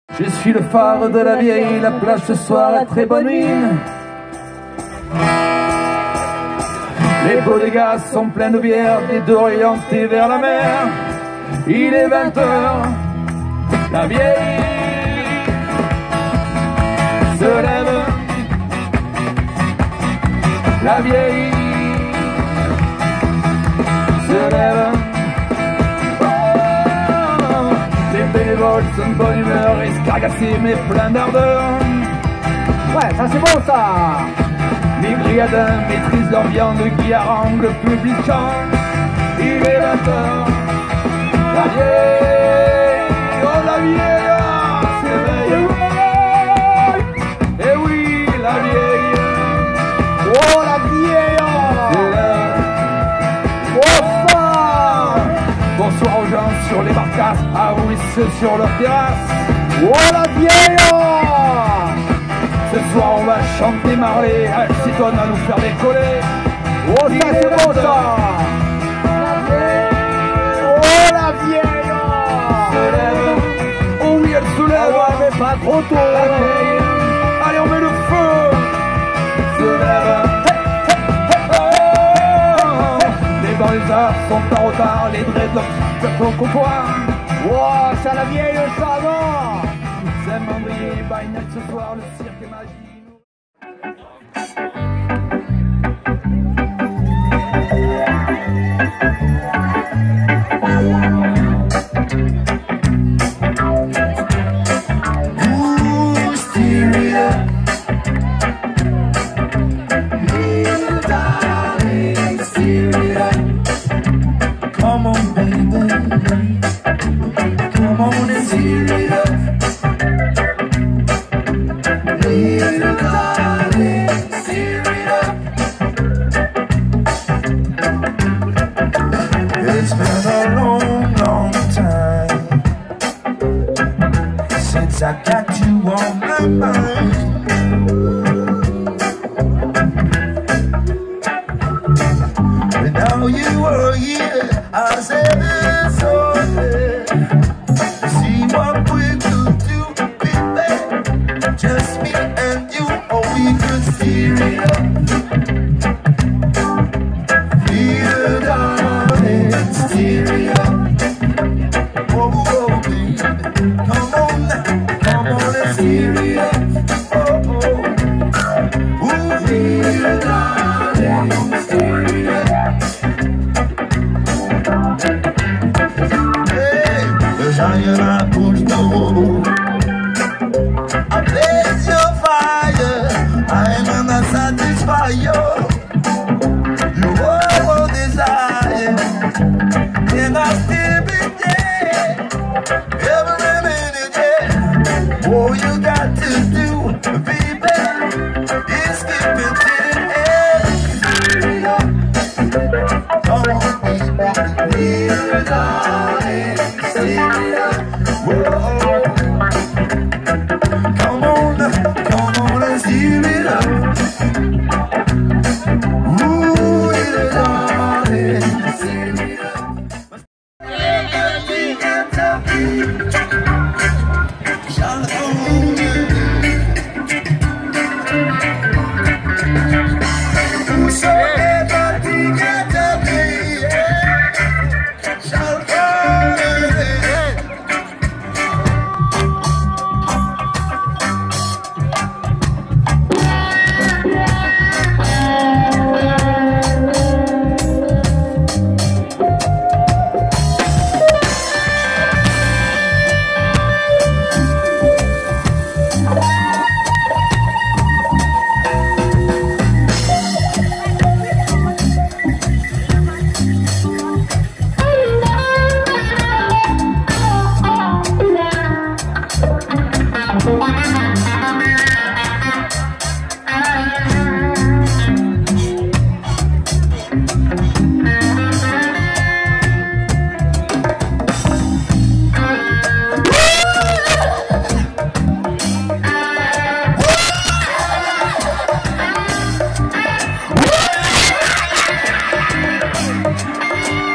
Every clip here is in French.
Je suis le phare de la vieille, la plage ce soir est très bonne mine. Les bodegas sont pleins de bière, des deux orientés vers la mer. Il est 20h, la vieille se lève. La vieille se lève. Les bénévoles sont de bonne humeur, escargassés mais plein d'ardeur. Ouais, ça c'est bon ça. Les brigadins maîtrisent leur viande qui harangue le public chante. Il est 20h. La vieille, oh la vieille s'éveille. Eh oui, la vieille. Oh la vieille. Oh ça. Bonsoir aux gens sur les barcasses, à Ruisse sur leur terrasse. Oh la vieille. Ce soir on va chanter Marley, elle s'étonne à nous faire décoller. Oh ça c'est bon ça. Oh la vieille se lève. Oh oui elle se lève. Ah ouais mais pas trop tôt. La vieille. Allez on met le feu. Se lève. Les banlieusards sont en retard, les dreadlocks peuvent au comptoir. Oh ça la vieille ça non. Saint-Mandrier, by night ce soir, le cirque est magique. Come on, baby. Come on and steer it up. Little darling, steer it up. It's been a long, long time since I got you on my mind. But now you are here, I said it's okay. See what we could do, baby. Just me and you, or we could steer it up. Feel darling, steer it up. Whoa, whoa, baby. Come on and steer it up. Oh, oh. Ooh, feel darling, steer it up. Shine I push the wall. I blaze your fire. I'm gonna satisfy you. You all desire. Can I still be there? Every minute, yeah. All you got to do, baby, is keep it in air. Come on, baby, darling. Come on and steer it up. Ooh, little darling, steer it up. So everybody got to be,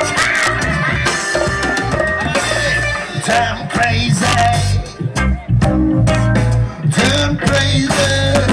damn crazy. turn crazy.